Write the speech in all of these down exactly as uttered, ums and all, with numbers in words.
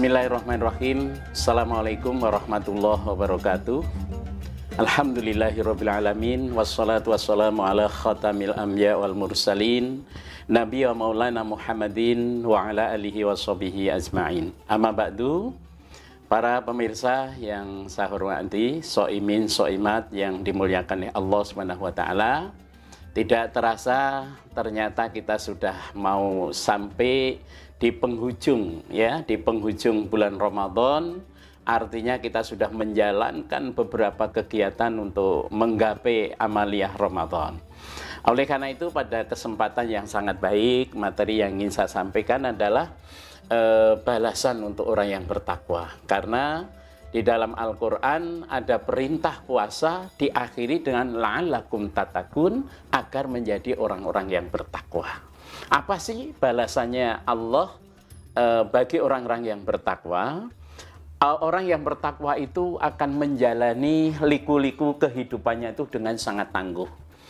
Bismillahirrahmanirrahim. Assalamualaikum warahmatullahi wabarakatuh. Alhamdulillahirabbil alamin wassalatu wassalamu ala khatamil anbiya wal mursalin Nabi wa maulana Muhammadin wa ala alihi washabihi ajmain. Amma ba'du. Para pemirsa yang saya hormati, soimin soimat yang dimuliakan oleh Allah Subhanahu wa taala. Tidak terasa ternyata kita sudah mau sampai di penghujung ya, di penghujung bulan Ramadan. Artinya kita sudah menjalankan beberapa kegiatan untuk menggapai amaliyah Ramadan. Oleh karena itu pada kesempatan yang sangat baik, materi yang ingin saya sampaikan adalah eh, balasan untuk orang yang bertakwa. Karena di dalam Al-Quran ada perintah puasa diakhiri dengan la'allakum tattaqun, agar menjadi orang-orang yang bertakwa. Apa sih balasannya Allah e, bagi orang-orang yang bertakwa? E, orang yang bertakwa itu akan menjalani liku-liku kehidupannya itu dengan sangat tangguh.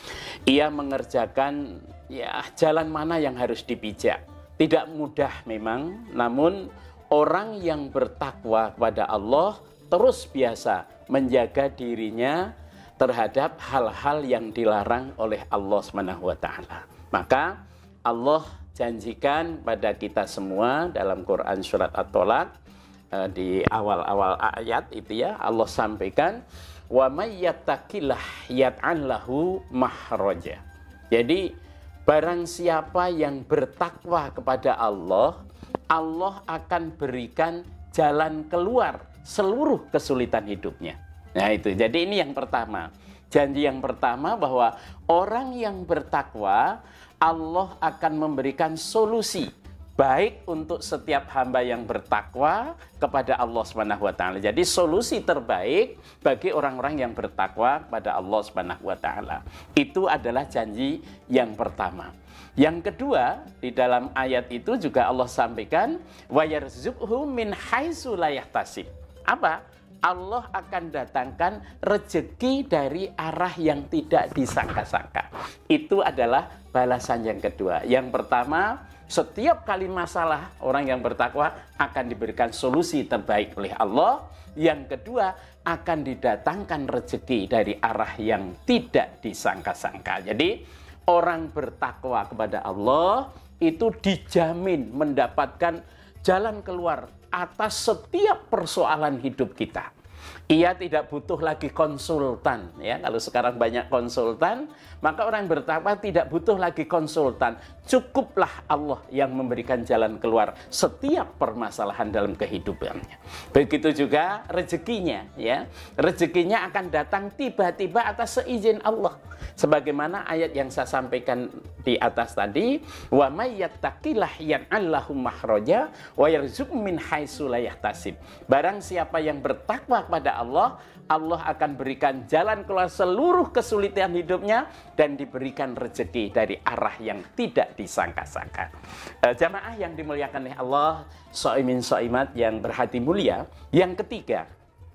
Ia mengerjakan ya jalan mana yang harus dipijak. Tidak mudah memang, namun orang yang bertakwa kepada Allah terus biasa menjaga dirinya terhadap hal-hal yang dilarang oleh Allah subhanahu wa taala. Maka Allah janjikan pada kita semua dalam Quran surat At-Tolaq eh, di awal-awal ayat itu ya, Allah sampaikan wa may yattaqillah yaj'al lahu makhraja. Jadi barang siapa yang bertakwa kepada Allah, Allah akan berikan jalan keluar seluruh kesulitan hidupnya. Nah itu, jadi ini yang pertama. Janji yang pertama bahwa orang yang bertakwa, Allah akan memberikan solusi baik untuk setiap hamba yang bertakwa kepada Allah Subhanahu wa taala. Jadi solusi terbaik bagi orang-orang yang bertakwa kepada Allah Subhanahu wa taala. Itu adalah janji yang pertama. Yang kedua, di dalam ayat itu juga Allah sampaikan wa yarzuqhu min haitsu la yahtasib. Apa? Allah akan datangkan rezeki dari arah yang tidak disangka-sangka. Itu adalah balasan yang kedua. Yang pertama, setiap kali masalah orang yang bertakwa akan diberikan solusi terbaik oleh Allah. Yang kedua, akan didatangkan rezeki dari arah yang tidak disangka-sangka. Jadi, orang bertakwa kepada Allah itu dijamin mendapatkan jalan keluar atas setiap persoalan hidup kita. Ia tidak butuh lagi konsultan ya. Kalau sekarang banyak konsultan, maka orang bertakwa tidak butuh lagi konsultan. Cukuplah Allah yang memberikan jalan keluar setiap permasalahan dalam kehidupannya. Begitu juga rezekinya ya. Rezekinya akan datang tiba-tiba atas seizin Allah. Sebagaimana ayat yang saya sampaikan di atas tadi, wa may yattaqillah yaj'al lahu makhraja wa yarzuqhu min haitsu la yahtasib. Barang siapa yang bertakwa kepada Allah, Allah akan berikan jalan keluar seluruh kesulitan hidupnya dan diberikan rezeki dari arah yang tidak disangka-sangka. E, jamaah yang dimuliakan oleh Allah, soimin soimat yang berhati mulia. Yang ketiga,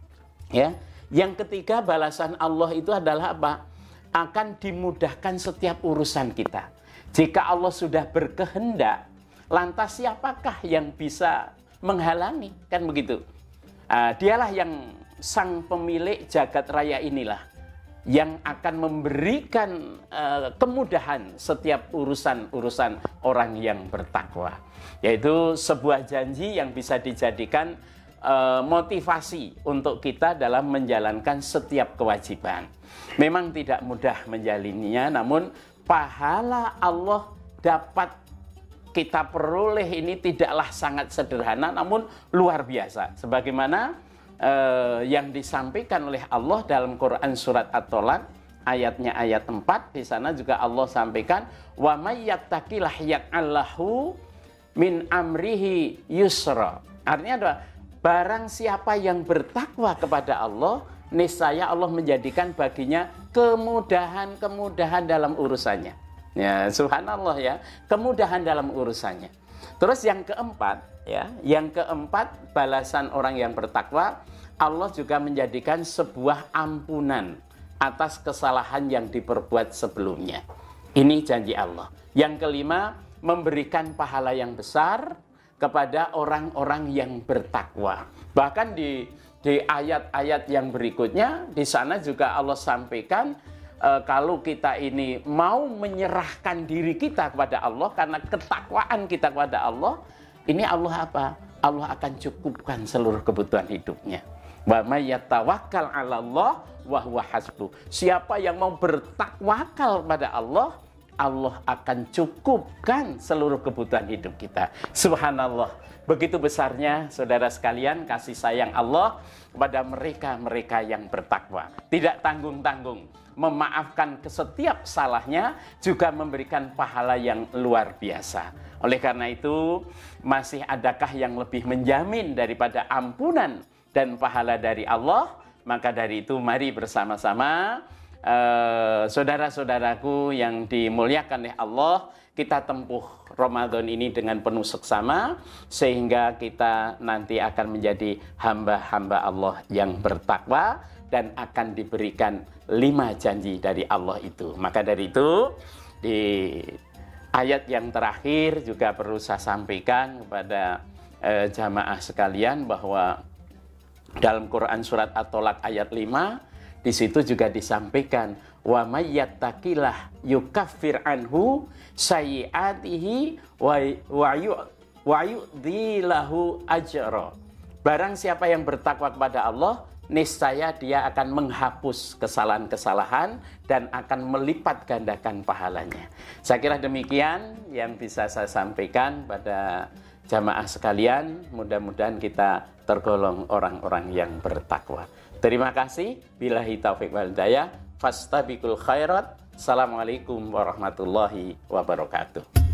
ya, yang ketiga balasan Allah itu adalah apa? Akan dimudahkan setiap urusan kita. Jika Allah sudah berkehendak, lantas siapakah yang bisa menghalangi? Kan begitu. Uh, dialah yang sang pemilik jagat raya inilah yang akan memberikan uh, kemudahan setiap urusan-urusan orang yang bertakwa. Yaitu sebuah janji yang bisa dijadikan uh, motivasi untuk kita dalam menjalankan setiap kewajiban. Memang tidak mudah menjalininya, namun pahala Allah dapat kita peroleh ini tidaklah sangat sederhana, namun luar biasa. Sebagaimana eh, yang disampaikan oleh Allah dalam Quran surat At-Tolaq, ayatnya ayat empat, di sana juga Allah sampaikan, wa may yattaqillah yaj'al lahu min amrihi yusra. Artinya adalah barang siapa yang bertakwa kepada Allah, niscaya Allah menjadikan baginya kemudahan-kemudahan dalam urusannya. Ya, subhanallah ya, kemudahan dalam urusannya. Terus yang keempat, ya, yang keempat balasan orang yang bertakwa, Allah juga menjadikan sebuah ampunan atas kesalahan yang diperbuat sebelumnya. Ini janji Allah. Yang kelima, memberikan pahala yang besar kepada orang-orang yang bertakwa. Bahkan di di ayat-ayat yang berikutnya, di sana juga Allah sampaikan e, kalau kita ini mau menyerahkan diri kita kepada Allah karena ketakwaan kita kepada Allah, ini Allah apa? Allah akan cukupkan seluruh kebutuhan hidupnya. Wa may yatawakkal 'ala Allah wa huwa hasbuh. Siapa yang mau bertakwakal pada Allah, Allah akan cukupkan seluruh kebutuhan hidup kita. Subhanallah. Begitu besarnya, saudara sekalian, kasih sayang Allah kepada mereka-mereka yang bertakwa. Tidak tanggung-tanggung, memaafkan setiap salahnya, juga memberikan pahala yang luar biasa. Oleh karena itu, masih adakah yang lebih menjamin daripada ampunan dan pahala dari Allah? Maka dari itu, mari bersama-sama, uh, saudara-saudaraku yang dimuliakan oleh Allah, kita tempuh Ramadan ini dengan penuh seksama, sehingga kita nanti akan menjadi hamba-hamba Allah yang bertakwa dan akan diberikan lima janji dari Allah itu. Maka dari itu, di ayat yang terakhir juga perlu saya sampaikan kepada eh, jamaah sekalian bahwa dalam Quran surat At-Tolak ayat lima, di situ juga disampaikan wa may yattaqillah yukaffir anhu sayyi'atihi wa yu'dhilahu ajra. Barang siapa yang bertakwa kepada Allah, niscaya dia akan menghapus kesalahan-kesalahan dan akan melipat gandakan pahalanya. Saya kira demikian yang bisa saya sampaikan pada jamaah sekalian. Mudah-mudahan kita tergolong orang-orang yang bertakwa. Terima kasih. Billahi taufiq wal hidayah. Fastabiqul khairat. Assalamualaikum warahmatullahi wabarakatuh.